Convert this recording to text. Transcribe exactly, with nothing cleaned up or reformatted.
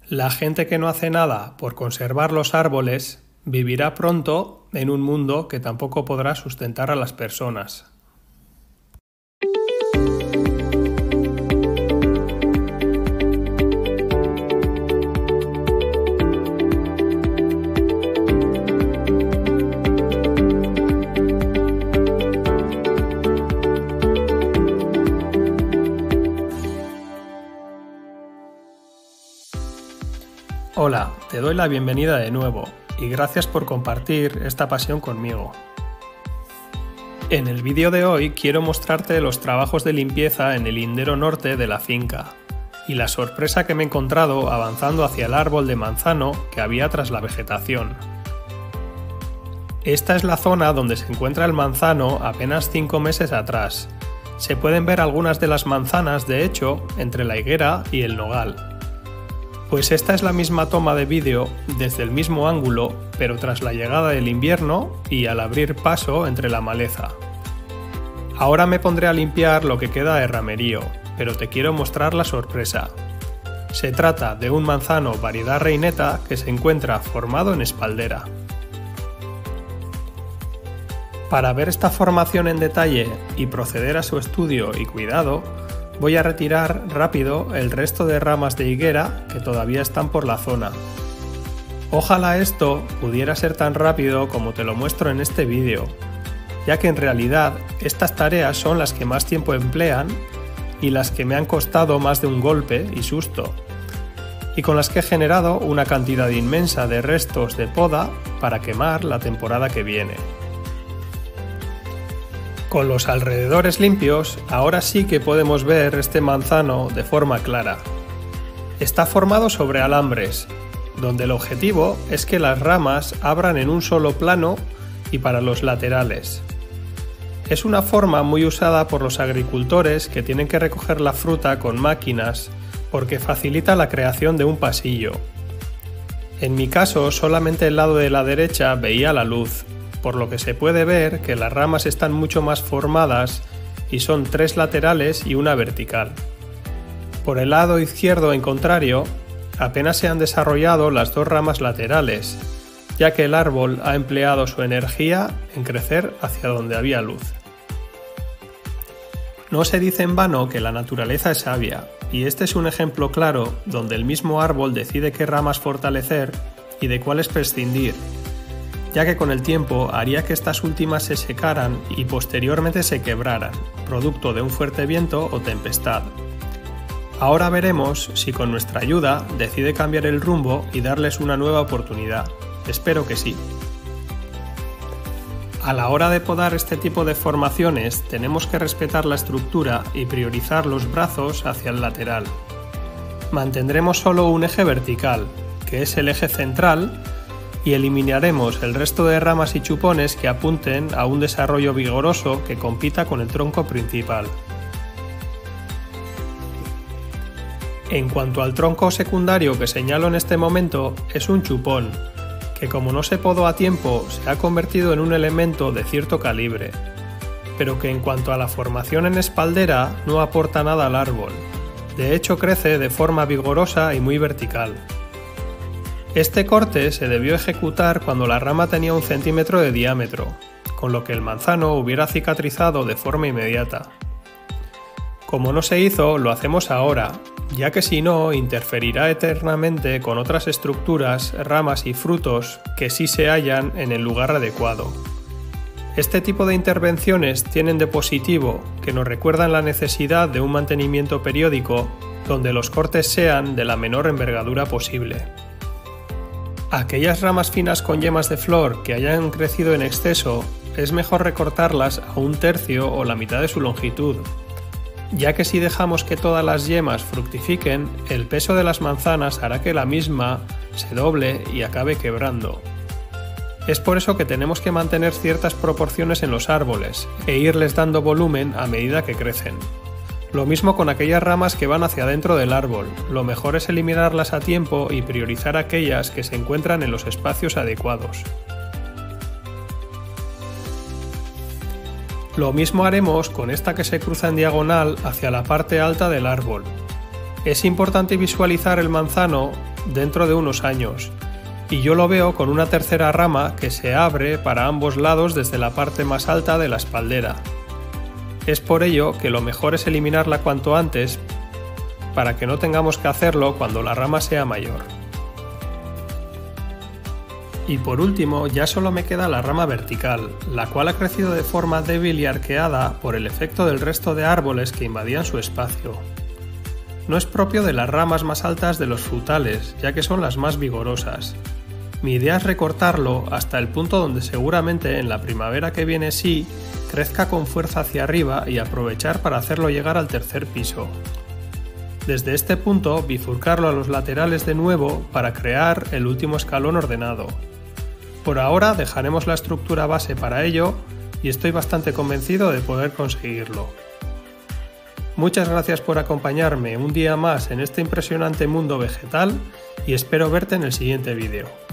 La gente que no hace nada por conservar los árboles vivirá pronto en un mundo que tampoco podrá sustentar a las personas. Hola, te doy la bienvenida de nuevo y gracias por compartir esta pasión conmigo. En el vídeo de hoy quiero mostrarte los trabajos de limpieza en el lindero norte de la finca y la sorpresa que me he encontrado avanzando hacia el árbol de manzano que había tras la vegetación. Esta es la zona donde se encuentra el manzano apenas cinco meses atrás. Se pueden ver algunas de las manzanas, de hecho, entre la higuera y el nogal. Pues esta es la misma toma de vídeo desde el mismo ángulo, pero tras la llegada del invierno y al abrir paso entre la maleza. Ahora me pondré a limpiar lo que queda de ramerío, pero te quiero mostrar la sorpresa. Se trata de un manzano variedad reineta que se encuentra formado en espaldera. Para ver esta formación en detalle y proceder a su estudio y cuidado, voy a retirar rápido el resto de ramas de higuera que todavía están por la zona. Ojalá esto pudiera ser tan rápido como te lo muestro en este vídeo, ya que en realidad estas tareas son las que más tiempo emplean y las que me han costado más de un golpe y susto, y con las que he generado una cantidad inmensa de restos de poda para quemar la temporada que viene. Con los alrededores limpios, ahora sí que podemos ver este manzano de forma clara. Está formado sobre alambres, donde el objetivo es que las ramas abran en un solo plano y para los laterales. Es una forma muy usada por los agricultores que tienen que recoger la fruta con máquinas porque facilita la creación de un pasillo. En mi caso, solamente el lado de la derecha veía la luz, por lo que se puede ver que las ramas están mucho más formadas y son tres laterales y una vertical. Por el lado izquierdo, en contrario, apenas se han desarrollado las dos ramas laterales, ya que el árbol ha empleado su energía en crecer hacia donde había luz. No se dice en vano que la naturaleza es sabia, y este es un ejemplo claro donde el mismo árbol decide qué ramas fortalecer y de cuáles prescindir, ya que con el tiempo haría que estas últimas se secaran y posteriormente se quebraran, producto de un fuerte viento o tempestad. Ahora veremos si con nuestra ayuda decide cambiar el rumbo y darles una nueva oportunidad. Espero que sí. A la hora de podar este tipo de formaciones tenemos que respetar la estructura y priorizar los brazos hacia el lateral. Mantendremos solo un eje vertical, que es el eje central, y eliminaremos el resto de ramas y chupones que apunten a un desarrollo vigoroso que compita con el tronco principal. En cuanto al tronco secundario que señalo en este momento, es un chupón, que como no se podó a tiempo se ha convertido en un elemento de cierto calibre, pero que en cuanto a la formación en espaldera no aporta nada al árbol, de hecho crece de forma vigorosa y muy vertical. Este corte se debió ejecutar cuando la rama tenía un centímetro de diámetro, con lo que el manzano hubiera cicatrizado de forma inmediata. Como no se hizo, lo hacemos ahora, ya que si no, interferirá eternamente con otras estructuras, ramas y frutos que sí se hallan en el lugar adecuado. Este tipo de intervenciones tienen de positivo que nos recuerdan la necesidad de un mantenimiento periódico donde los cortes sean de la menor envergadura posible. Aquellas ramas finas con yemas de flor que hayan crecido en exceso, es mejor recortarlas a un tercio o la mitad de su longitud, ya que si dejamos que todas las yemas fructifiquen, el peso de las manzanas hará que la misma se doble y acabe quebrando. Es por eso que tenemos que mantener ciertas proporciones en los árboles e irles dando volumen a medida que crecen. Lo mismo con aquellas ramas que van hacia adentro del árbol, lo mejor es eliminarlas a tiempo y priorizar aquellas que se encuentran en los espacios adecuados. Lo mismo haremos con esta que se cruza en diagonal hacia la parte alta del árbol. Es importante visualizar el manzano dentro de unos años, y yo lo veo con una tercera rama que se abre para ambos lados desde la parte más alta de la espaldera. Es por ello que lo mejor es eliminarla cuanto antes para que no tengamos que hacerlo cuando la rama sea mayor. Y por último, ya solo me queda la rama vertical, la cual ha crecido de forma débil y arqueada por el efecto del resto de árboles que invadían su espacio. No es propio de las ramas más altas de los frutales, ya que son las más vigorosas. Mi idea es recortarlo hasta el punto donde seguramente en la primavera que viene sí crezca con fuerza hacia arriba y aprovechar para hacerlo llegar al tercer piso. Desde este punto bifurcarlo a los laterales de nuevo para crear el último escalón ordenado. Por ahora dejaremos la estructura base para ello y estoy bastante convencido de poder conseguirlo. Muchas gracias por acompañarme un día más en este impresionante mundo vegetal y espero verte en el siguiente vídeo.